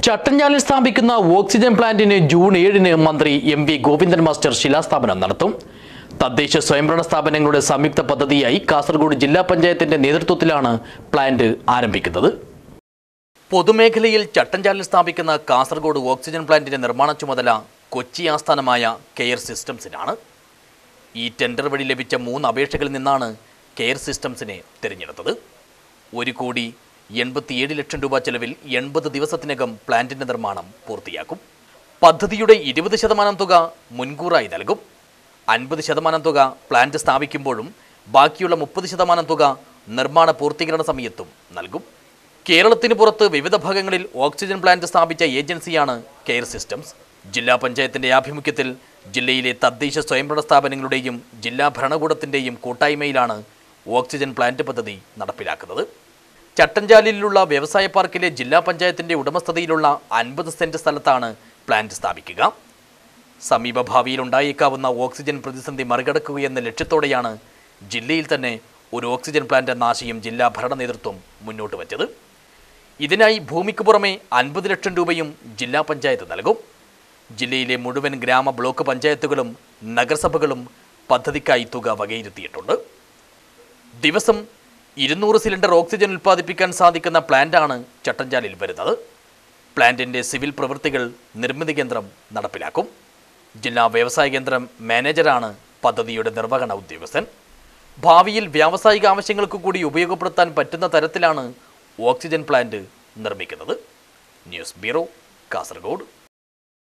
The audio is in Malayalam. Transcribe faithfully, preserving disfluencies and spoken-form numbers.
ചട്ടഞ്ചാലിൽ സ്ഥാപിക്കുന്ന ഓക്സിജൻ പ്ലാന്റിന് ജൂൺ ഏഴിന് മന്ത്രി എം വി ഗോവിന്ദൻ മാസ്റ്റർ ശിലാസ്ഥാപനം നടത്തും. തദ്ദേശ സ്വയംഭരണ സ്ഥാപനങ്ങളുടെ സംയുക്ത പദ്ധതിയായി കാസർഗോഡ് ജില്ലാ പഞ്ചായത്തിന്റെ നേതൃത്വത്തിലാണ് പ്ലാന്റ് ആരംഭിക്കുന്നത്. പൊതുമേഖലയിൽ ചട്ടഞ്ചാലിൽ സ്ഥാപിക്കുന്ന കാസർഗോഡ് ഓക്സിജൻ പ്ലാന്റിന്റെ നിർമ്മാണ ചുമതല കൊച്ചി ആസ്ഥാനമായ കെയർ സിസ്റ്റംസിനാണ്. ഈ ടെൻഡർ വഴി ലഭിച്ച മൂന്ന് അപേക്ഷകളിൽ നിന്നാണ് കെയർ സിസ്റ്റംസിനെ തിരഞ്ഞെടുത്തത്. ഒരു കോടി എൺപത്തിയേഴ് ലക്ഷം രൂപ ചെലവിൽ എൺപത് ദിവസത്തിനകം പ്ലാന്റിന്റെ നിർമ്മാണം പൂർത്തിയാക്കും. പദ്ധതിയുടെ ഇരുപത് ശതമാനം തുക മുൻകൂറായി നൽകും. അൻപത് ശതമാനം തുക പ്ലാന്റ് സ്ഥാപിക്കുമ്പോഴും ബാക്കിയുള്ള മുപ്പത് ശതമാനം തുക നിർമ്മാണ പൂർത്തീകരണ സമയത്തും നൽകും. കേരളത്തിന് പുറത്ത് വിവിധ ഭാഗങ്ങളിൽ ഓക്സിജൻ പ്ലാന്റ് സ്ഥാപിച്ച ഏജൻസിയാണ് കെയർ സിസ്റ്റംസ്. ജില്ലാ പഞ്ചായത്തിന്റെ ആഭിമുഖ്യത്തിൽ ജില്ലയിലെ തദ്ദേശ സ്വയംഭരണ സ്ഥാപനങ്ങളുടെയും ജില്ലാ ഭരണകൂടത്തിന്റെയും കൂട്ടായ്മയിലാണ് ഓക്സിജൻ പ്ലാന്റ് പദ്ധതി നടപ്പിലാക്കുന്നത്. ചട്ടഞ്ചാലിലുള്ള വ്യവസായ പാർക്കിലെ ജില്ലാ പഞ്ചായത്തിന്റെ ഉടമസ്ഥതയിലുള്ള അൻപത് സെന്റ് സ്ഥലത്താണ് പ്ലാന്റ് സ്ഥാപിക്കുക. സമീപ ഭാവിയിൽ ഉണ്ടായേക്കാവുന്ന ഓക്സിജൻ പ്രതിസന്ധി മറികടക്കുകയെന്ന ലക്ഷ്യത്തോടെയാണ് ജില്ലയിൽ തന്നെ ഒരു ഓക്സിജൻ പ്ലാന്റ് എന്ന ആശയം ജില്ലാ ഭരണ നേതൃത്വം മുന്നോട്ട് വച്ചത്. ഇതിനായി ഭൂമിക്ക് പുറമെ അൻപത് ലക്ഷം രൂപയും ജില്ലാ പഞ്ചായത്ത് നൽകും. ജില്ലയിലെ മുഴുവൻ ഗ്രാമ ബ്ലോക്ക് പഞ്ചായത്തുകളും നഗരസഭകളും പദ്ധതിക്കായി തുക വകയിരുത്തിയിട്ടുണ്ട്. ദിവസം ഇരുന്നൂറ് സിലിണ്ടർ ഓക്സിജൻ ഉൽപ്പാദിപ്പിക്കാൻ സാധിക്കുന്ന പ്ലാന്റാണ് ചട്ടഞ്ചാലിൽ വരുന്നത്. പ്ലാന്റിന്റെ സിവിൽ പ്രവൃത്തികൾ നിർമ്മിതി കേന്ദ്രം നടപ്പിലാക്കും. ജില്ലാ വ്യവസായ കേന്ദ്രം മാനേജറാണ് പദ്ധതിയുടെ നിർവഹണ ഉദ്യോഗസ്ഥൻ. ഭാവിയിൽ വ്യാവസായിക ആവശ്യങ്ങൾക്ക് കൂടി ഉപയോഗപ്പെടുത്താൻ പറ്റുന്ന തരത്തിലാണ് ഓക്സിജൻ പ്ലാന്റ് നിർമ്മിക്കുന്നത്. News bureau, Kasaragod.